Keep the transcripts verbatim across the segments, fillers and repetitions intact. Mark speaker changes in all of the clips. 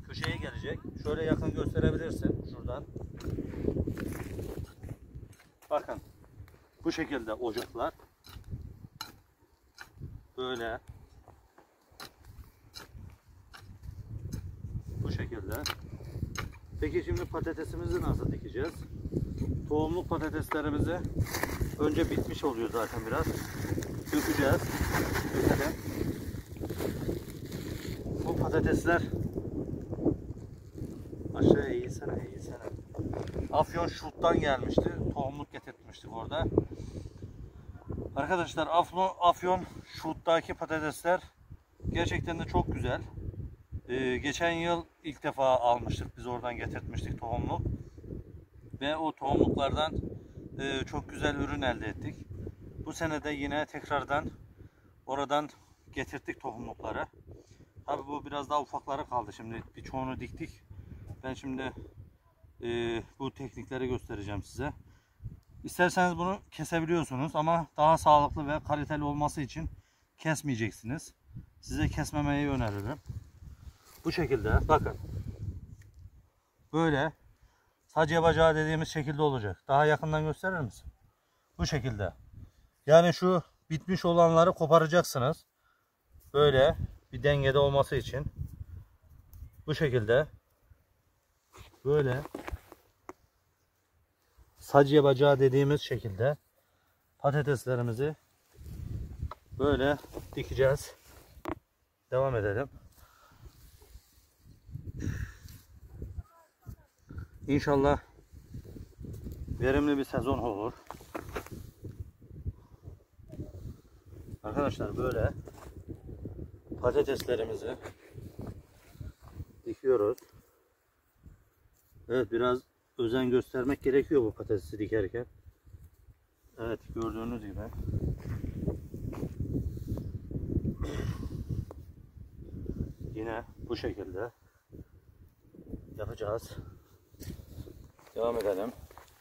Speaker 1: köşeye gelecek. Şöyle yakın gösterebilirsin şuradan. Bakın bu şekilde ocaklar. Böyle. Bu şekilde. Peki şimdi patatesimizi nasıl dikeceğiz? Tohumluk patateslerimizi önce bitmiş oluyor zaten biraz. Dökeceğiz. Dökelim. Bu patatesler aşağıya eğilsene eğilsene. Afyon Şurt'tan gelmişti. Tohumluk getirtmiştik orada. Arkadaşlar Afyon, Afyon Şurt'taki patatesler gerçekten de çok güzel. Ee, geçen yıl ilk defa almıştık. Biz oradan getirtmiştik tohumluk. Ve o tohumluklardan e, çok güzel ürün elde ettik. Bu sene de yine tekrardan oradan getirttik tohumlukları. Tabi bu biraz daha ufakları kaldı. Şimdi birçoğunu diktik. Ben şimdi e, bu teknikleri göstereceğim size. İsterseniz bunu kesebiliyorsunuz ama daha sağlıklı ve kaliteli olması için kesmeyeceksiniz. Size kesmemeyi öneririm. Bu şekilde bakın. Böyle sac bacağı dediğimiz şekilde olacak. Daha yakından gösterir misin? Bu şekilde. Yani şu bitmiş olanları koparacaksınız. Böyle bir dengede olması için. Bu şekilde. Böyle sac bacağı dediğimiz şekilde patateslerimizi böyle dikeceğiz. Devam edelim. İnşallah verimli bir sezon olur. Arkadaşlar böyle patateslerimizi dikiyoruz. Evet, biraz özen göstermek gerekiyor bu patatesi dikerken. Evet, gördüğünüz gibi. Yine bu şekilde yapacağız. Devam edelim.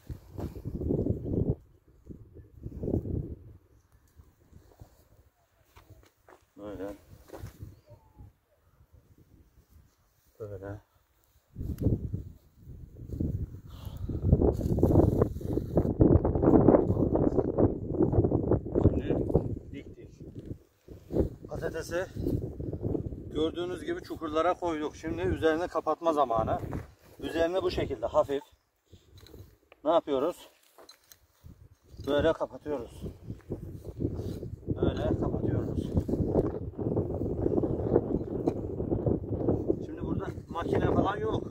Speaker 1: Böyle. Böyle. Şimdi diktik. Patatesi gördüğünüz gibi çukurlara koyduk. Şimdi üzerine kapatma zamanı. Üzerine bu şekilde hafif ne yapıyoruz? Böyle kapatıyoruz. Böyle kapatıyoruz. Şimdi burada makine falan yok.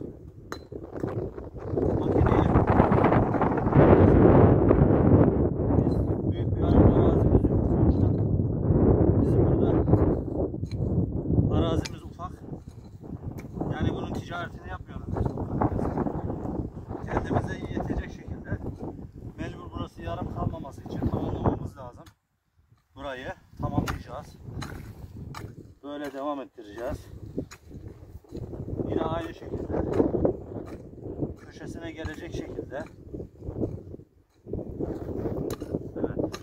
Speaker 1: Makineyi biz büyük bir arazimiz yok. Sonuçta bizim burada arazimiz ufak. Yani bunun ticaretini yapmıyoruz. Kendimize yetecek şekilde mecbur burası yarım kalmaması için tamamlamamız lazım. Burayı tamamlayacağız. Böyle devam ettireceğiz. Yine aynı şekilde köşesine gelecek şekilde. Evet.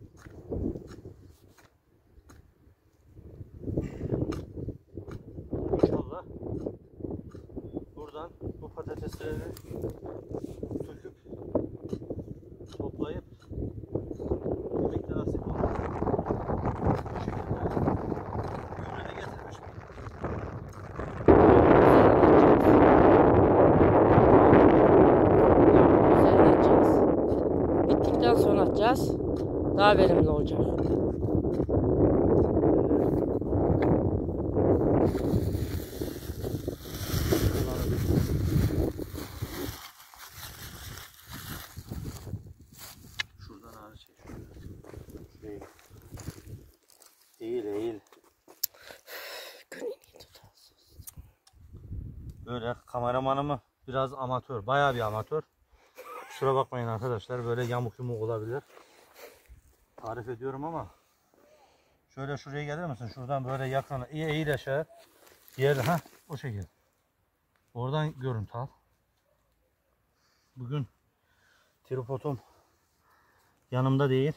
Speaker 1: İnşallah buradan bu patatesleri söküp toplayıp birlikte nasip olur. Bu şekilde ürünü getirmiş.
Speaker 2: Üzerine atacağız. Bittikten sonra atacağız. Daha verimli olacak.
Speaker 1: Şuradan ağrı çek. Şurayı. Eğil eğil. Böyle kameramanımı biraz amatör, bayağı bir amatör. Kusura bakmayın arkadaşlar, böyle yamuk yumuk olabilir. Tarif ediyorum ama şöyle şuraya gelir misin? Şuradan böyle yakın eğil aşağı. Diğer ha o şekilde. Oradan görüntü al. Bugün tripodum yanımda değil.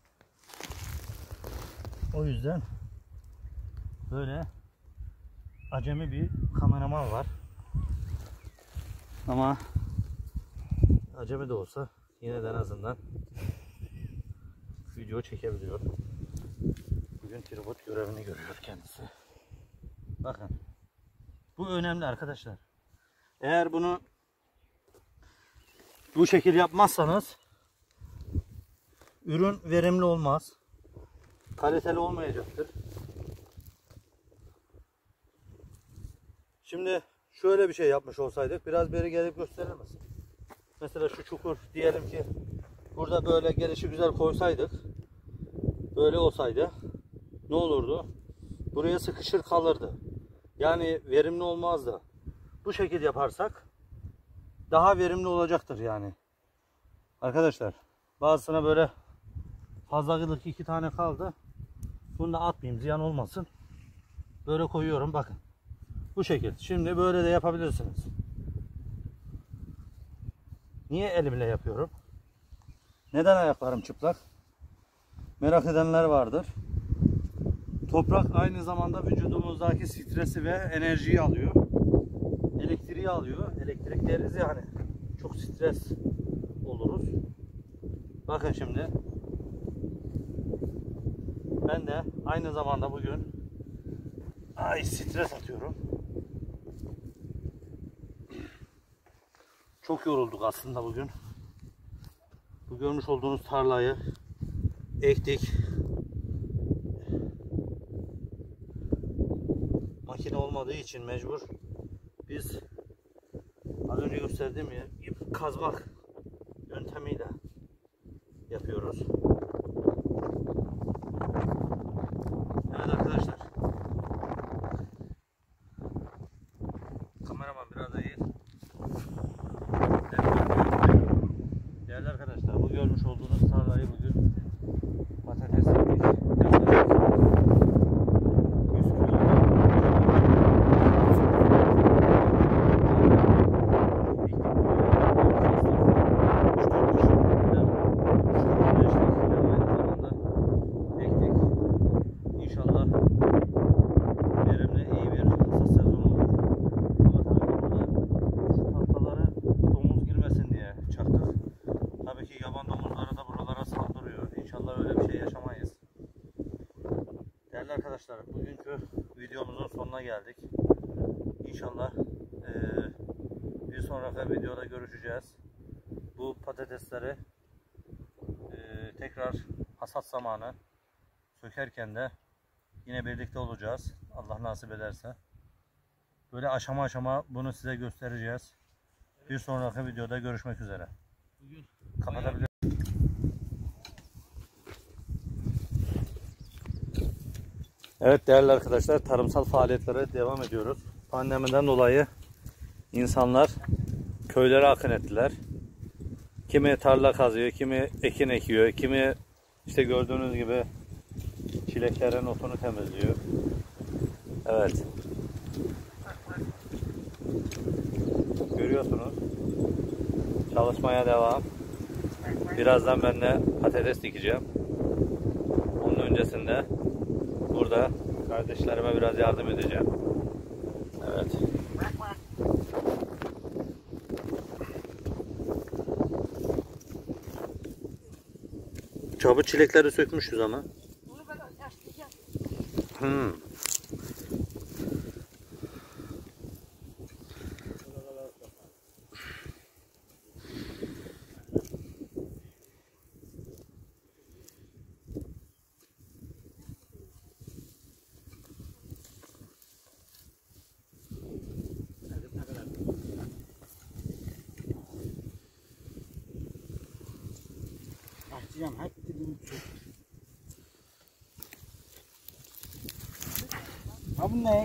Speaker 1: O yüzden böyle acemi bir kameraman var. Ama acemi de olsa yine de en azından video çekebiliyor. Bugün tripod görevini görüyor kendisi. Bakın. Bu önemli arkadaşlar. Eğer bunu bu şekil yapmazsanız ürün verimli olmaz. Kaliteli olmayacaktır. Şimdi şöyle bir şey yapmış olsaydık, biraz beri gelip gösterir misin? Mesela şu çukur diyelim ki burada böyle gelişi güzel koysaydık, böyle olsaydı ne olurdu? Buraya sıkışır kalırdı. Yani verimli olmazdı. Bu şekil yaparsak daha verimli olacaktır yani. Arkadaşlar bazısına böyle fazlalık iki tane kaldı. Bunu da atmayayım, ziyan olmasın. Böyle koyuyorum, bakın. Bu şekil. Şimdi böyle de yapabilirsiniz. Niye elimle yapıyorum? Neden ayaklarım çıplak? Merak edenler vardır. Toprak aynı zamanda vücudumuzdaki stresi ve enerjiyi alıyor. Elektriği alıyor. Elektrik deriz yani. Çok stres oluruz. Bakın şimdi. Ben de aynı zamanda bugün ay stres atıyorum. Çok yorulduk aslında bugün. Bu görmüş olduğunuz tarlayı ektik. Makine olmadığı için mecbur biz az önce gösterdiğim ip kazmak yöntemiyle yapıyoruz. Evet arkadaşlar. Kameraman biraz da iyi. Değerli arkadaşlar, bu görmüş olduğunuz tarlayı bugün patates ektik. Yaklaşık yüz kilo. İnşallah verimli, iyi bir hasat sezonu olur. Ama tabii ki burada şu tahtaları domuz girmesin diye çaktık. Tabii ki yaban domuzları da buralara saldırıyor. İnşallah öyle bir şey yaşamayız. Değerli arkadaşlar, bugünkü videomuzun sonuna geldik. İnşallah e, bir sonraki videoda görüşeceğiz. Bu patatesleri e, tekrar hasat zamanı sökerken de yine birlikte olacağız. Allah nasip ederse. Böyle aşama aşama bunu size göstereceğiz. Bir sonraki videoda görüşmek üzere. Bugün kapatabilirim. Evet değerli arkadaşlar, tarımsal faaliyetlere devam ediyoruz. Pandemiden dolayı insanlar köylere akın ettiler. Kimi tarla kazıyor, kimi ekin ekiyor, kimi işte gördüğünüz gibi çileklerin otunu temizliyor. Evet. Görüyorsunuz. Çalışmaya devam. Birazdan ben de patates dikeceğim. Onun öncesinde burada kardeşlerime biraz yardım edeceğim. Evet. Çabuk çilekleri sökmüşüz ama. Hmm.
Speaker 3: Açacağım hep dibini tut. Ha bu ne?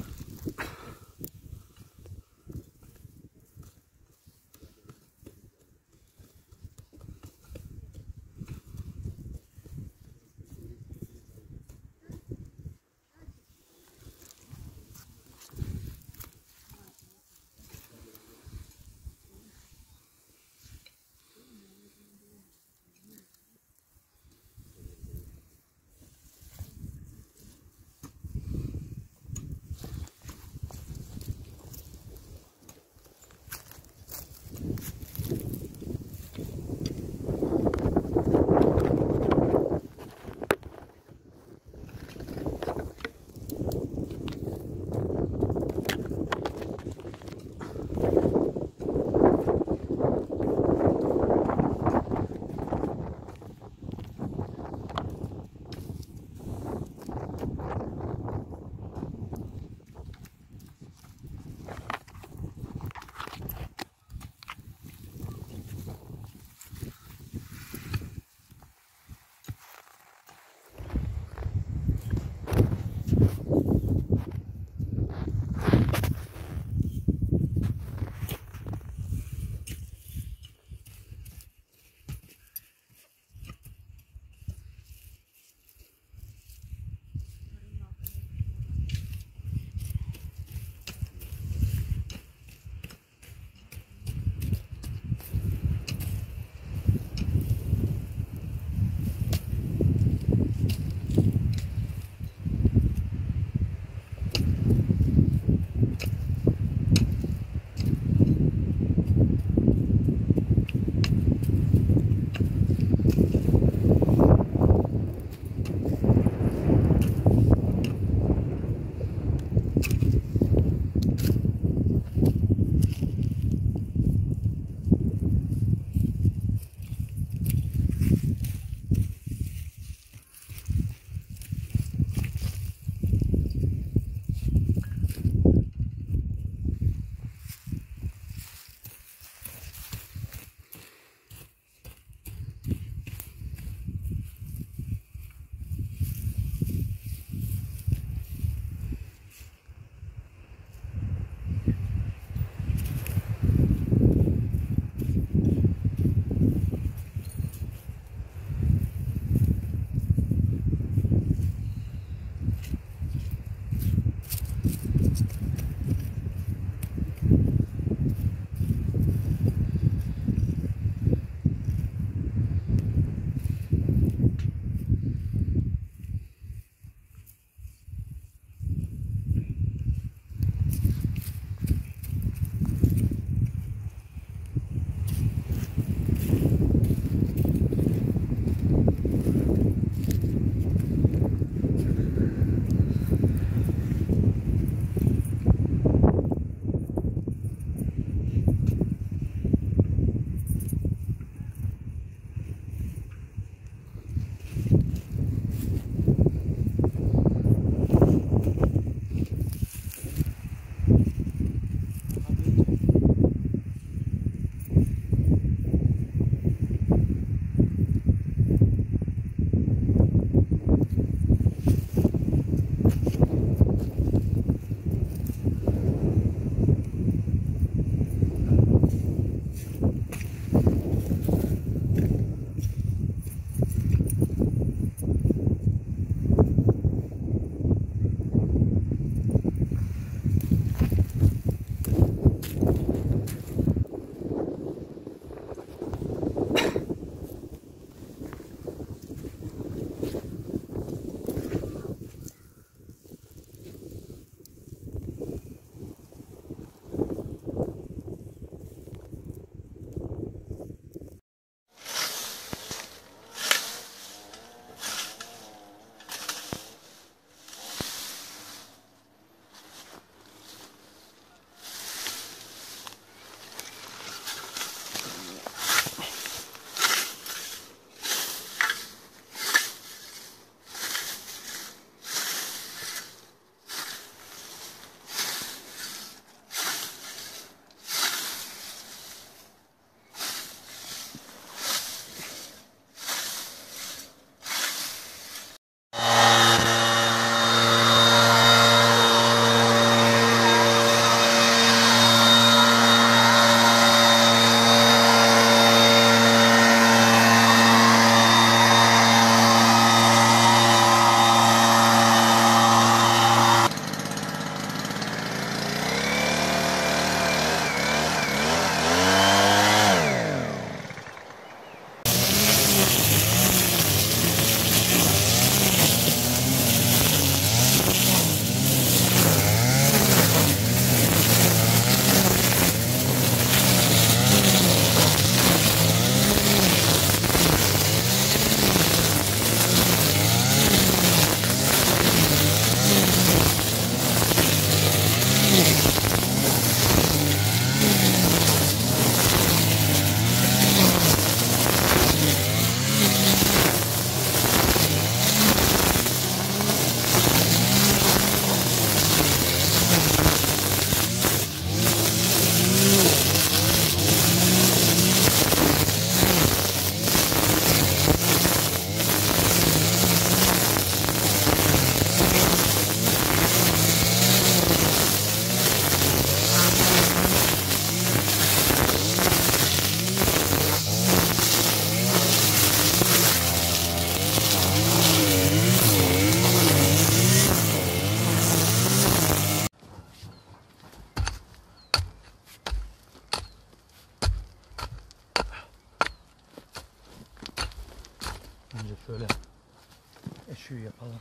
Speaker 1: Şöyle eşiği yapalım.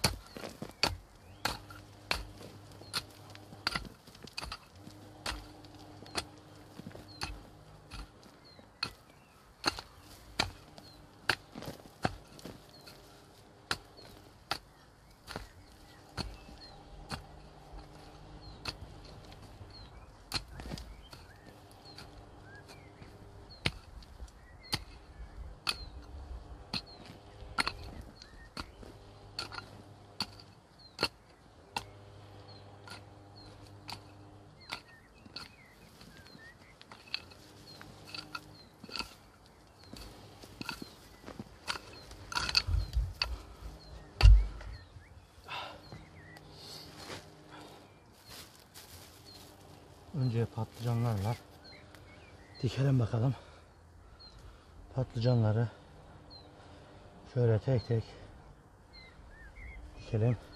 Speaker 1: Önce patlıcanlar var. Dikelim bakalım. Patlıcanları şöyle tek tek dikelim.